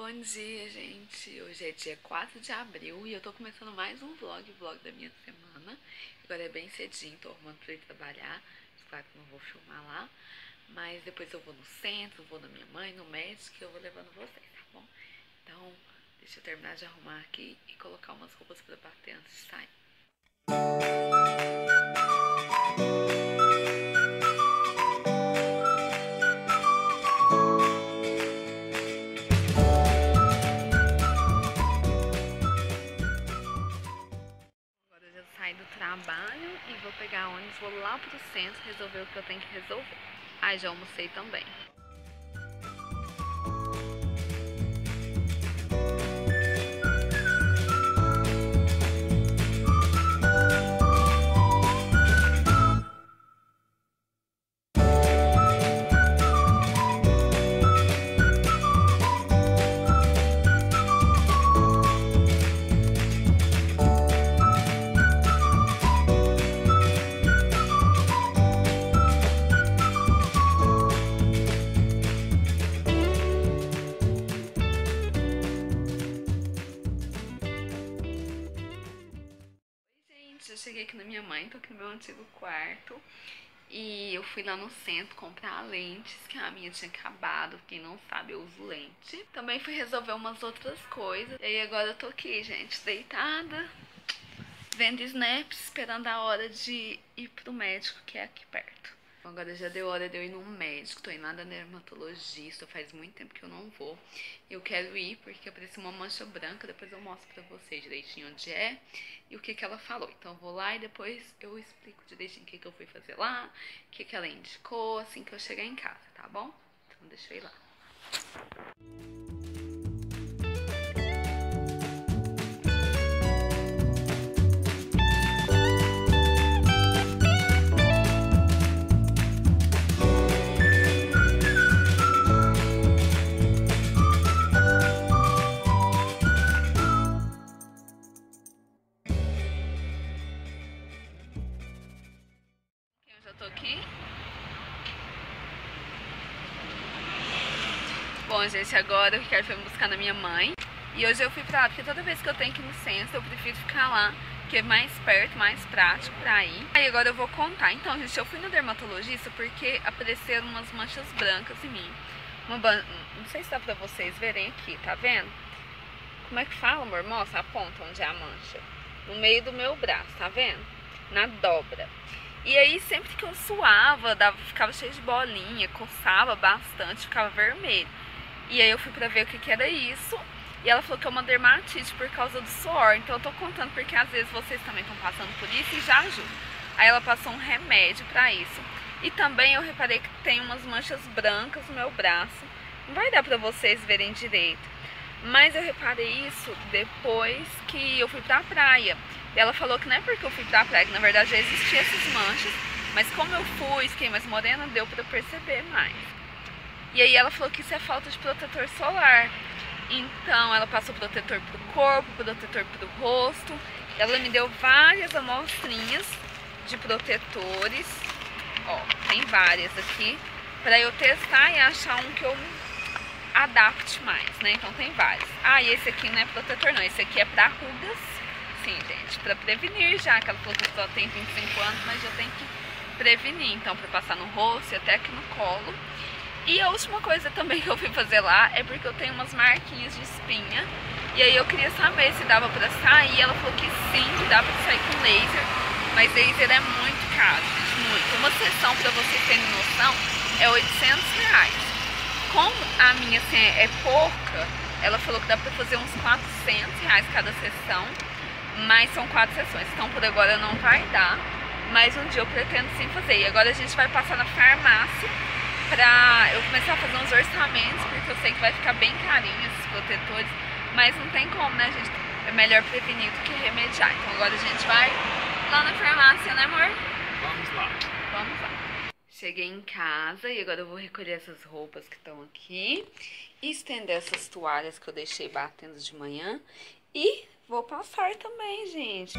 Bom dia, gente. Hoje é dia 4 de abril e eu tô começando mais um vlog da minha semana. Agora é bem cedinho, tô arrumando pra ir trabalhar. Claro que não vou filmar lá, mas depois eu vou no centro, vou na minha mãe, no médico, e eu vou levando vocês, tá bom? Então, deixa eu terminar de arrumar aqui e colocar umas roupas pra bater antes de sair. Sair do trabalho e vou pegar ônibus, vou lá pro centro resolver o que eu tenho que resolver. Ai, já almocei também. Eu cheguei aqui na minha mãe, tô aqui no meu antigo quarto e eu fui lá no centro comprar lentes, que a minha tinha acabado. Quem não sabe, eu uso lente. Também fui resolver umas outras coisas. E aí agora eu tô aqui, gente, deitada, vendo snaps, esperando a hora de ir pro médico, que é aqui perto. Agora já deu hora de eu ir no médico, tô indo lá da dermatologista, faz muito tempo que eu não vou. Eu quero ir porque apareceu uma mancha branca, depois eu mostro pra vocês direitinho onde é e o que ela falou. Então eu vou lá e depois eu explico direitinho o que eu fui fazer lá, o que ela indicou, assim que eu chegar em casa, tá bom? Então deixa eu ir lá. Tô aqui. Bom, gente, agora o Ricardo foi me buscar na minha mãe. E hoje eu fui pra lá, porque toda vez que eu tenho que ir no centro, eu prefiro ficar lá, que é mais perto, mais prático pra ir. Aí agora eu vou contar. Então, gente, eu fui no dermatologista porque apareceram umas manchas brancas em mim. Não sei se dá pra vocês verem aqui, tá vendo? Como é que fala, amor? Mostra a ponta onde é a mancha. No meio do meu braço, tá vendo? Na dobra. E aí, sempre que eu suava, ficava cheio de bolinha, coçava bastante, ficava vermelho. E aí eu fui pra ver o que era isso. E ela falou que é uma dermatite por causa do suor. Então eu tô contando porque às vezes vocês também estão passando por isso e já ajuda. Aí ela passou um remédio pra isso. E também eu reparei que tem umas manchas brancas no meu braço. Não vai dar pra vocês verem direito. Mas eu reparei isso depois que eu fui pra praia. E ela falou que não é porque eu fui pra praia, que na verdade já existiam essas manchas, mas como eu fui, fiquei mais morena, deu pra perceber mais. E aí ela falou que isso é falta de protetor solar. Então ela passou protetor pro corpo, protetor pro rosto. Ela me deu várias amostrinhas de protetores. Ó, tem várias aqui, pra eu testar e achar um que eu adapte mais, né? Então tem vários. Ah, e esse aqui não é protetor não, esse aqui é pra rugas. Sim, gente, pra prevenir já, que ela falou que eu só tenho 25 anos, mas já tem que prevenir, então pra passar no rosto e até aqui no colo. E a última coisa também que eu fui fazer lá é porque eu tenho umas marquinhas de espinha, e aí eu queria saber se dava pra sair. Ela falou que sim, que dá pra sair com laser, mas laser é muito caro, gente, muito. Uma sessão, pra vocês terem noção, é R$800. Como a minha assim, é pouca, ela falou que dá pra fazer uns R$400 cada sessão. Mas são 4 sessões, então por agora não vai dar. Mas um dia eu pretendo sim fazer. E agora a gente vai passar na farmácia pra eu começar a fazer uns orçamentos, porque eu sei que vai ficar bem carinho esses protetores. Mas não tem como, né, gente? É melhor prevenir do que remediar. Então agora a gente vai lá na farmácia, né, amor? Vamos lá. Vamos lá. Cheguei em casa e agora eu vou recolher essas roupas que estão aqui. E estender essas toalhas que eu deixei batendo de manhã. E vou passar também, gente.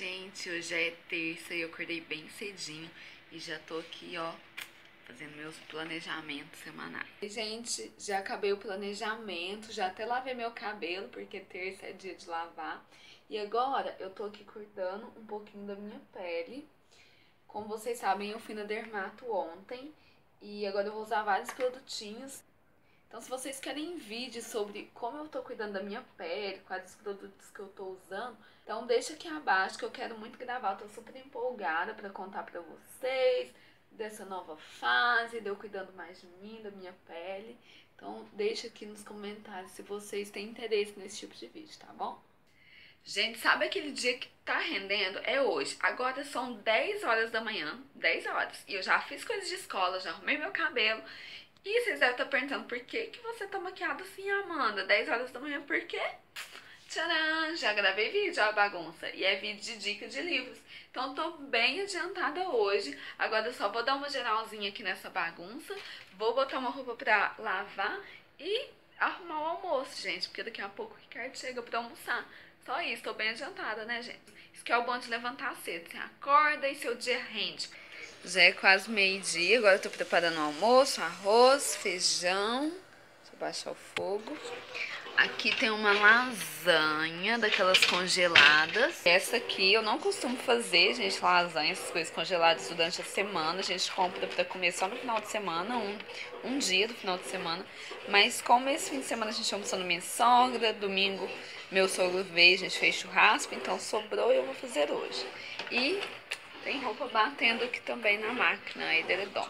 Gente, hoje é terça e eu acordei bem cedinho e já tô aqui, ó, fazendo meus planejamentos semanais. Gente, já acabei o planejamento, já até lavei meu cabelo, porque terça é dia de lavar. E agora eu tô aqui cuidando um pouquinho da minha pele. Como vocês sabem, eu fui na dermato ontem e agora eu vou usar vários produtinhos. Então, se vocês querem vídeos sobre como eu tô cuidando da minha pele, quais os produtos que eu tô usando, então deixa aqui abaixo que eu quero muito gravar. Eu tô super empolgada pra contar pra vocês dessa nova fase, de eu cuidando mais de mim, da minha pele. Então, deixa aqui nos comentários se vocês têm interesse nesse tipo de vídeo, tá bom? Gente, sabe aquele dia que tá rendendo? É hoje. Agora são 10 horas da manhã, 10 horas. E eu já fiz coisas de escola, já arrumei meu cabelo. E vocês devem estar perguntando, por que você tá maquiada assim, Amanda? 10 horas da manhã, por quê? Tcharam! Já gravei vídeo, ó, a bagunça. E é vídeo de dica de livros. Então eu tô bem adiantada hoje. Agora eu só vou dar uma geralzinha aqui nessa bagunça. Vou botar uma roupa pra lavar e arrumar o almoço, gente. Porque daqui a pouco o Ricardo chega pra almoçar. Só isso, tô bem adiantada, né, gente? Isso que é o bom de levantar cedo. Você acorda e seu dia rende. Já é quase meio-dia, agora eu tô preparando o almoço, arroz, feijão. Deixa eu baixar o fogo. Aqui tem uma lasanha daquelas congeladas. Essa aqui eu não costumo fazer, gente, lasanha, essas coisas congeladas durante a semana. A gente compra pra comer só no final de semana, um dia do final de semana. Mas como esse fim de semana a gente almoçou na minha sogra, domingo meu sogro veio, a gente fez churrasco, então sobrou e eu vou fazer hoje. E tem roupa batendo aqui também na máquina, edredom.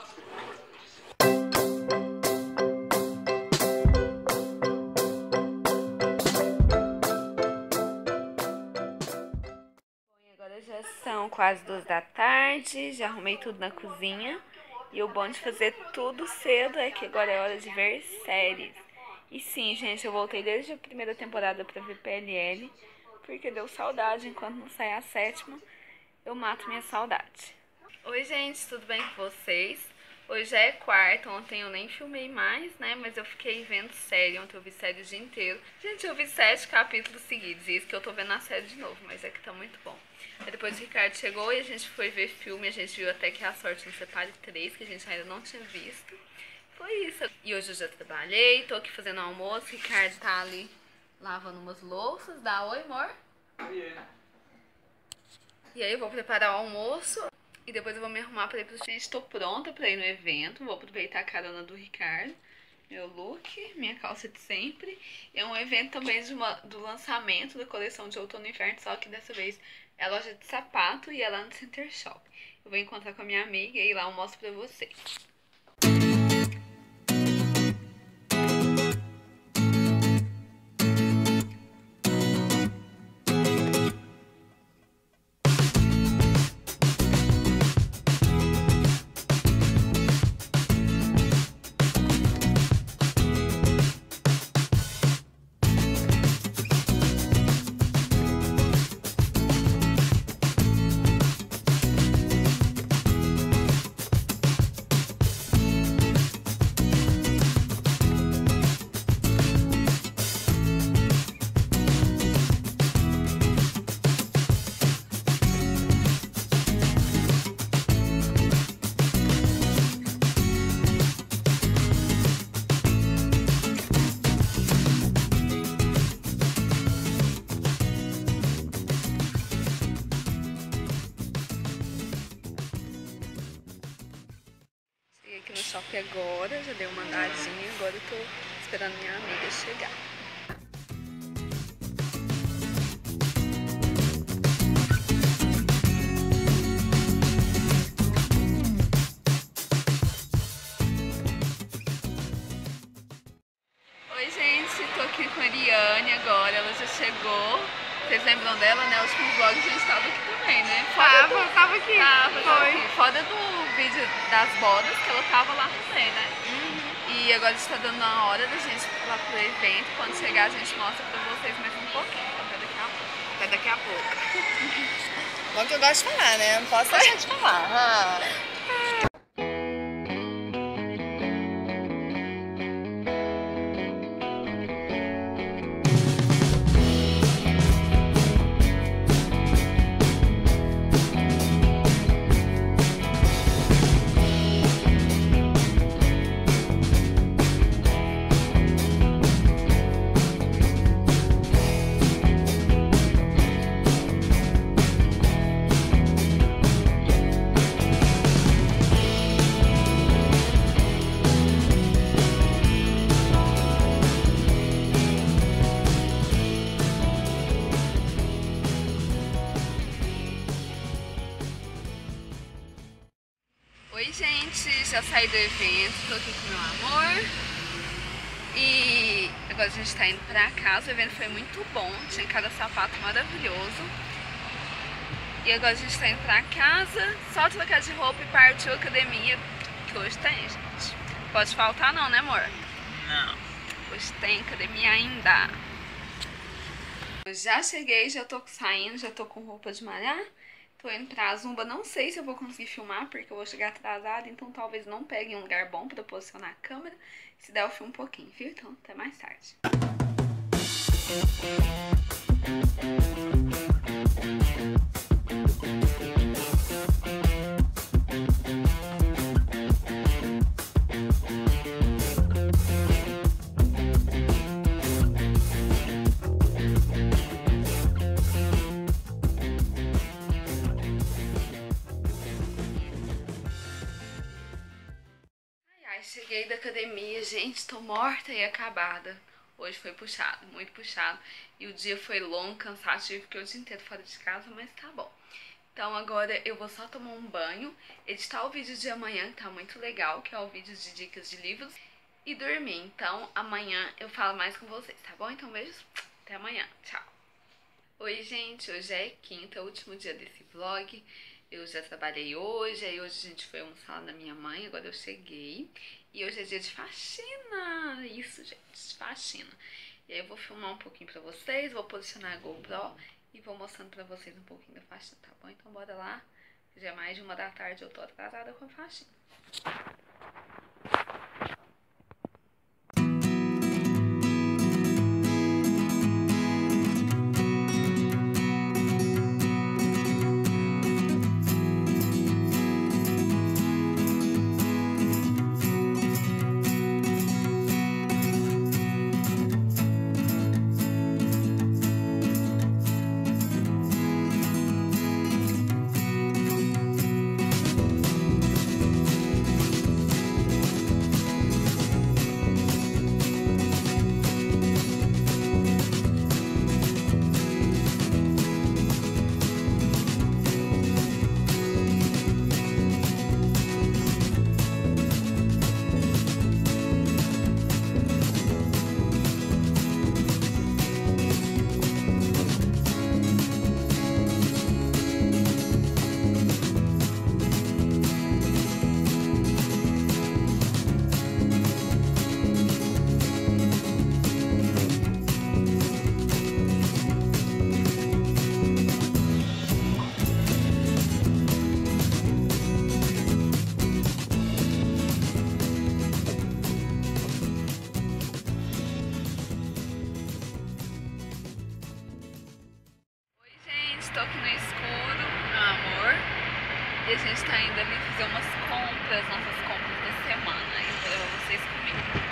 Bom, agora já são quase 2 da tarde, já arrumei tudo na cozinha. E o bom de fazer tudo cedo é que agora é hora de ver séries. E sim, gente, eu voltei desde a primeira temporada pra ver PLL, porque deu saudade, enquanto não sai a 7ª. Eu mato minha saudade. Oi, gente, tudo bem com vocês? Hoje é quarta, ontem eu nem filmei mais, né? Mas eu fiquei vendo série, ontem eu vi série o dia inteiro. Gente, eu vi 7 capítulos seguidos, e isso que eu tô vendo a série de novo, mas é que tá muito bom. Aí depois o Ricardo chegou e a gente foi ver filme, a gente viu até que A Sorte Nos Separe 3, que a gente ainda não tinha visto. Foi isso. E hoje eu já trabalhei, tô aqui fazendo almoço, o Ricardo tá ali lavando umas louças. Dá oi, amor? Oi. E aí eu vou preparar o almoço e depois eu vou me arrumar pra ir pro... Gente, tô pronta pra ir no evento. Vou aproveitar a carona do Ricardo. Meu look, minha calça de sempre. É um evento também do lançamento da coleção de outono e inverno, só que dessa vez é loja de sapato e é lá no Center Shop. Eu vou encontrar com a minha amiga e lá eu mostro pra vocês. Aqui no shopping agora, já dei uma andadinha, agora eu tô esperando minha amiga chegar. Oi, gente, tô aqui com a Ariane agora, ela já chegou. Vocês lembram dela, né? O último vlog a gente tava aqui também, né? Tava aqui. Tava aqui. Foda do vídeo das bodas, que ela tava lá também, né? E agora está dando a hora da gente ir lá pro evento. Quando chegar a gente mostra pra vocês mais um pouquinho. Então até daqui a pouco. Até daqui a pouco. Bom que eu gosto de falar, né? Não posso deixar de falar. gente, já saí do evento, tô aqui com meu amor. E agora a gente tá indo pra casa, o evento foi muito bom, tinha cada sapato maravilhoso. E agora a gente tá indo pra casa, só trocar de roupa e partiu a academia, que hoje tem, gente. Pode faltar não, né amor? Não. Hoje tem academia ainda. Eu já cheguei, já tô saindo, já tô com roupa de malhar. Tô indo pra Zumba, não sei se eu vou conseguir filmar, porque eu vou chegar atrasada, então talvez não pegue um lugar bom pra posicionar a câmera. Se der eu filmo um pouquinho, viu? Então até mais tarde. Cheguei da academia, gente, tô morta e acabada. Hoje foi puxado, muito puxado. E o dia foi longo, cansativo, fiquei o dia inteiro fora de casa, mas tá bom. Então agora eu vou só tomar um banho, editar o vídeo de amanhã, que tá muito legal, que é o vídeo de dicas de livros, e dormir. Então amanhã eu falo mais com vocês, tá bom? Então beijos, até amanhã, tchau. Oi gente, hoje é quinta, último dia desse vlog. Eu já trabalhei hoje, aí hoje a gente foi almoçar lá na minha mãe, agora eu cheguei. E hoje é dia de faxina, isso gente, faxina. E aí eu vou filmar um pouquinho pra vocês, vou posicionar a GoPro e vou mostrando pra vocês um pouquinho da faxina, tá bom? Então bora lá, já é mais de 1 da tarde, eu tô atrasada com a faxina. Estou aqui no escuro, meu amor, e a gente tá indo ali fazer umas compras, nossas compras da semana. Eu vou levar vocês comigo.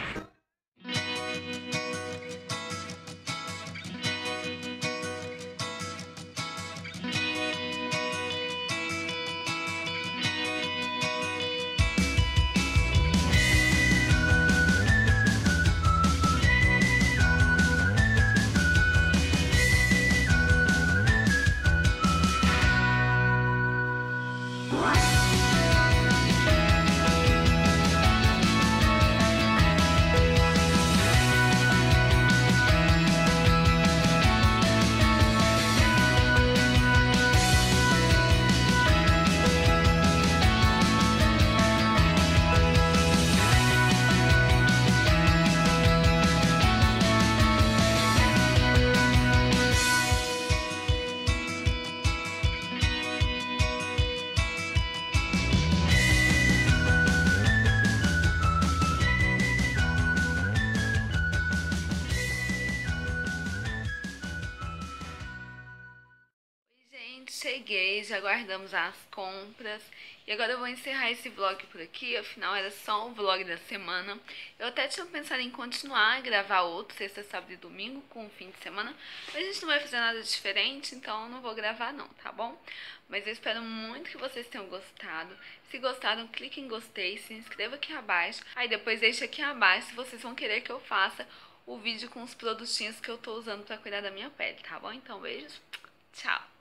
Cheguei, já guardamos as compras e agora eu vou encerrar esse vlog por aqui, afinal era só um vlog da semana. Eu até tinha pensado em continuar a gravar outro, sexta, sábado e domingo, com o fim de semana, mas a gente não vai fazer nada diferente, então eu não vou gravar não, tá bom? Mas eu espero muito que vocês tenham gostado. Se gostaram, clique em gostei, se inscreva aqui abaixo, aí depois deixa aqui abaixo se vocês vão querer que eu faça o vídeo com os produtinhos que eu tô usando pra cuidar da minha pele, tá bom? Então beijos, tchau!